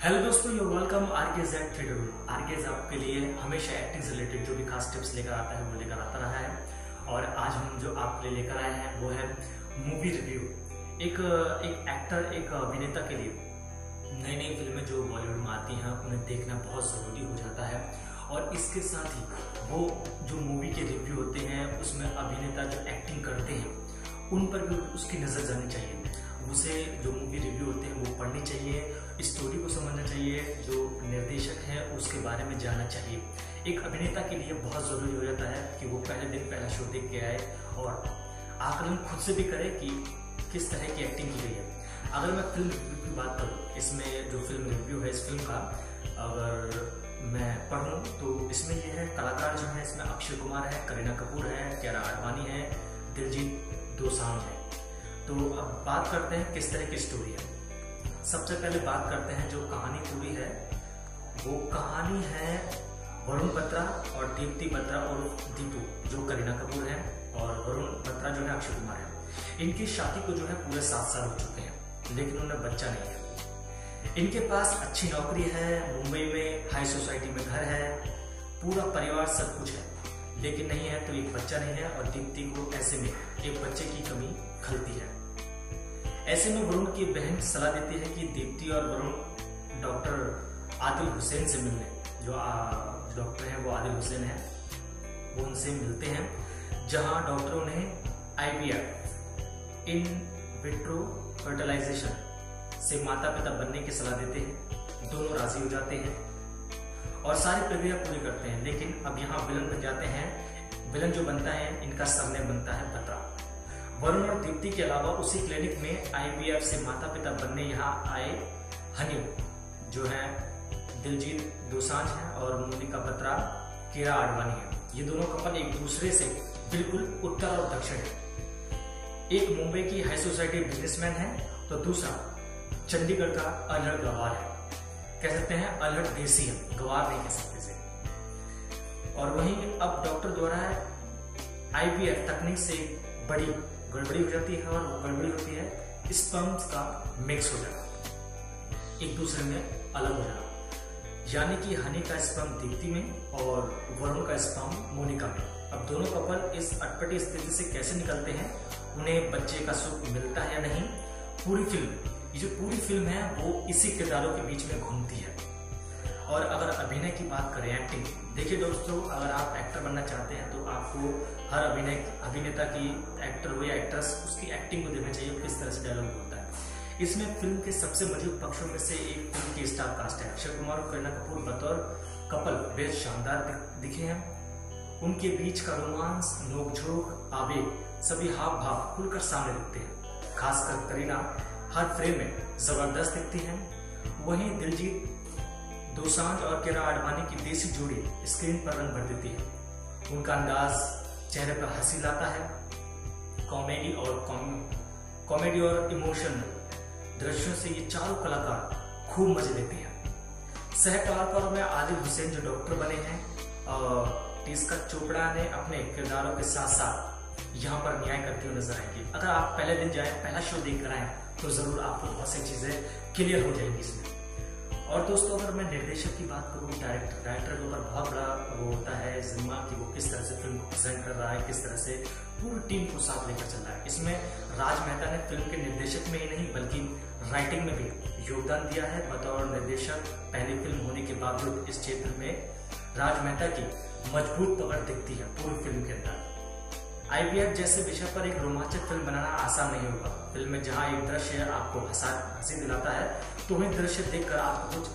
Hello दोस्तों, you're welcome RKs at theatre. RKs आपके लिए हमेशा एक्टिंग से रिलेटेड जो भी खास टिप्स लेकर आता है वो लेकर आता रहा है। और आज हम जो आपके लिए लेकर आए हैं वो है मूवी रिव्यू। एक एक्टर, एक अभिनेता के लिए नई नई फिल्में जो बॉलीवुड में आती हैं उन्हें देखना बहुत ज़रूरी हो जाता है। और इसके साथ ही वो जो मूवी के रिव्यू होते हैं उसमें अभिनेता जो एक्टिंग करते हैं उन पर भी उसकी नज़र जानी चाहिए। उसे जो मूवी रिव्यू होते हैं वो पढ़नी चाहिए, स्टोरी को समझना चाहिए, जो निर्देशक है उसके बारे में जानना चाहिए। एक अभिनेता के लिए बहुत ज़रूरी हो जाता है कि वो पहले दिन पहला शो देख के आए और आकलन खुद से भी करे कि किस तरह की एक्टिंग की गई है। अगर मैं फिल्म रिव्यू की बात करूँ, इसमें जो फिल्म रिव्यू है इस फिल्म का अगर मैं पढ़ूँ तो इसमें ये है, कलाकार जो है इसमें अक्षय कुमार है, करीना कपूर है, कियारा आडवाणी है, दिलजीत दोसांझ है। तो अब बात करते हैं किस तरह की स्टोरी है। सबसे पहले बात करते हैं जो कहानी पूरी है, वो कहानी है वरुण बत्रा और दीप्ति बत्रा और दीपू, जो करीना कपूर है, और वरुण बत्रा जो है अक्षय कुमार है। इनकी शादी को जो है पूरे 7 साल हो चुके हैं, लेकिन उन्हें बच्चा नहीं है। इनके पास अच्छी नौकरी है, मुंबई में हाई सोसाइटी में घर है, पूरा परिवार सब कुछ है, लेकिन नहीं है तो एक बच्चा नहीं है। और दीप्ति को ऐसे में एक बच्चे की कमी खलती है। ऐसे में वरुण की बहन सलाह देती है कि दीप्ति और वरुण डॉक्टर आदिल हुसैन से मिलने, जो डॉक्टर हैं वो आदिल हुसैन है, वो उनसे मिलते हैं, जहां डॉक्टरों ने IVF इन विट्रो फर्टिलाइजेशन से माता पिता बनने की सलाह देते हैं। दोनों राजी हो जाते हैं और सारी प्रक्रिया पूरी करते हैं। लेकिन अब यहाँ विलन बन जाते हैं। विलन जो बनता है, इनका सरनेम बनता है बत्रा। वरुण और दीप्ति के अलावा उसी क्लिनिक में IVF से माता पिता बनने यहाँ आए हनी, जो है दिलजीत दोसांझ है, और मोनिका बत्रा कियारा आडवाणी है। ये दोनों कपल एक दूसरे से बिल्कुल उत्तर और दक्षिण है। एक मुंबई की हाई सोसाइटी बिजनेसमैन है तो दूसरा चंडीगढ़ का अल्हड़ गवार है। कह सकते हैं अल्हड़ देसी है, गवार नहीं कह सकते से। और वहीं अब डॉक्टर द्वारा IVF तकनीक से बड़ी गड़बड़ी हो जाती है, और वो गड़बड़ी होती है स्पर्म्स का मिक्स हो जाना, एक दूसरे में अलग हो जाना। यानी कि हनी का स्पर्म दीप्ति में और वरुण का स्पर्म मोनिका में। अब दोनों कपल इस अटपटी स्थिति से कैसे निकलते हैं, उन्हें बच्चे का सुख मिलता है या नहीं, पूरी फिल्म, ये जो पूरी फिल्म है वो इसी किरदारों के बीच में घूमती है। और अगर अभिनय की बात करें, एक्टिंग, देखिए दोस्तों, अगर आप एक्टर बनना चाहते हैं तो आपको हर अभिनेता की, एक्टर हो या एक्ट्रेस, उसकी एक्टिंग को देखना चाहिए, किस तरह से डायलॉग बोलता है। इसमें फिल्म के सबसे मजबूत पक्षों में से एक फिल्म की स्टार कास्ट है। अक्षय कुमार और करीना कपूर बतौर कपल बेहद शानदार दिखे हैं। उनके बीच का रोमांस, नोकझोंक, आवेग, सभी हाव भाव खुलकर सामने दिखते हैं। खासकर करीना हर फ्रेम में जबरदस्त दिखती है। वहीं दिलजीत दोसांझ और कियारा आडवाणी की देसी जोड़ी स्क्रीन पर रंग भर देती है। उनका अंदाज चेहरे पर हंसी लाता है। कॉमेडी और इमोशनल दृश्यों से ये चारों कलाकार खूब मजे लेते हैं। सह कलाकारों में आदिल हुसैन जो डॉक्टर बने हैं, और टिस्का चोपड़ा ने अपने किरदारों के साथ साथ यहाँ पर न्याय करते हुए नजर आएंगे। अगर आप पहले दिन जाए, पहला शो देख कर आए तो जरूर आपको बहुत सी चीजें क्लियर हो जाएंगी इसमें। और दोस्तों, अगर मैं निर्देशक की बात करूँ, डायरेक्टर के ऊपर बहुत बड़ा वो होता है जिम्मा कि वो किस तरह से फिल्म को प्रेजेंट कर रहा है, किस तरह से पूरी टीम को साथ लेकर चल रहा है। इसमें राज मेहता ने फिल्म के निर्देशक में ही नहीं बल्कि राइटिंग में भी योगदान दिया है। बतौर निर्देशक पहली फिल्म होने के बावजूद इस क्षेत्र में राज मेहता की मजबूत पकड़ दिखती है पूरी फिल्म के अंदर। IVF जैसे विषय पर एक रोमांचक फिल्म बनाना आसान नहीं होगा। फिल्म में जहां एक दृश्य आपको हंसी दिलाता है तो वही दृश्य देखकर आपको कुछ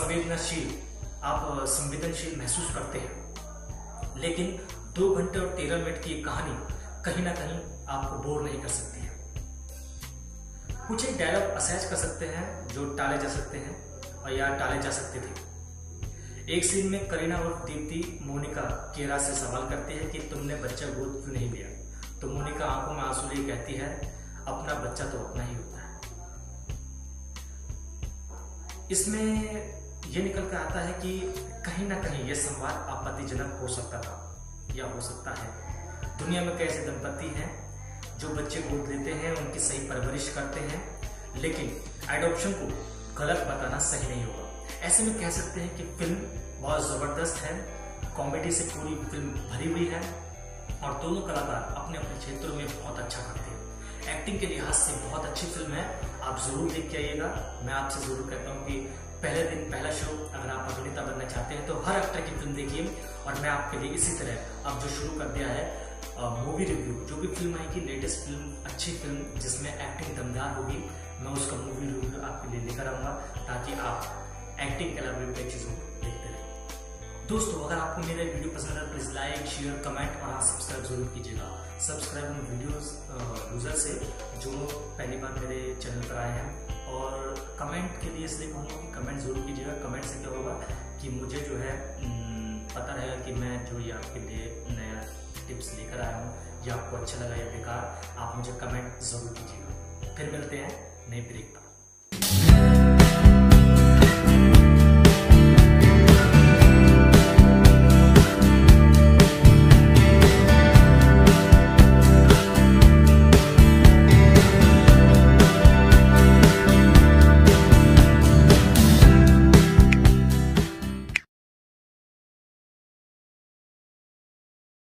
संवेदनशील महसूस करते हैं। लेकिन 2 घंटे और 13 मिनट की कहानी कहीं ना कहीं आपको बोर नहीं कर सकती है। कुछ एक डायलॉग असहज कर सकते हैं जो टाले जा सकते हैं, और या टाले जा सकते थे। एक सीन में करीना और दीप्ति मोनिका कियारा से सवाल करती है कि तुमने बच्चा गोद क्यों नहीं लिया, तो मोनिका आंखों में आंसू लिए कहती है, अपना बच्चा तो अपना ही होता है। इसमें यह निकल कर आता है कि कहीं ना कहीं यह संवाद आपत्तिजनक हो सकता था या हो सकता है। दुनिया में कई ऐसे दंपति हैं जो बच्चे गोद लेते हैं, उनकी सही परवरिश करते हैं, लेकिन एडॉप्शन को गलत बताना सही नहीं होगा। ऐसे में कह सकते हैं कि फिल्म बहुत जबरदस्त है, कॉमेडी से पूरी फिल्म भरी हुई है और दोनों कलाकार अपने अपने क्षेत्रों में बहुत अच्छा करते हैं। एक्टिंग के लिहाज से बहुत अच्छी फिल्म है, आप जरूर देख के आइएगा। मैं आपसे जरूर कहता हूँ कि पहले दिन पहला शो अगर आप अभिनेता बनना चाहते हैं तो हर एक्टर की फिल्म देखिए। और मैं आपके लिए इसी तरह अब जो शुरू कर दिया है मूवी रिव्यू, जो भी फिल्म आएगी लेटेस्ट फिल्म, अच्छी फिल्म जिसमें एक्टिंग दमदार होगी, मैं उसका मूवी रिव्यू आपके लिए लेकर आऊंगा ताकि आप एक्टिंग के अलावा कई चीजों को देखते रहें। दोस्तों, अगर आपको मेरा वीडियो पसंद है प्लीज लाइक, शेयर, कमेंट और हाँ सब्सक्राइब जरूर कीजिएगा। सब्सक्राइब उन वीडियोस यूजर से जो पहली बार मेरे चैनल पर आए हैं, और कमेंट के लिए इसलिए कहूँगा कि कमेंट जरूर कीजिएगा। कमेंट से क्या होगा कि मुझे जो है पता रहेगा कि मैं जो ये आपके लिए नया टिप्स लेकर आया हूँ, या आपको अच्छा लगा या बेकार, आप मुझे कमेंट जरूर कीजिएगा। फिर मिलते हैं नई ब्रेक पर।